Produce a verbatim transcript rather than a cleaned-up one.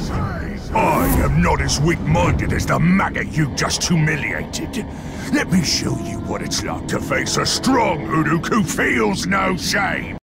I am not as weak-minded as the maggot you just humiliated. Let me show you what it's like to face a strong Uruk who feels no shame.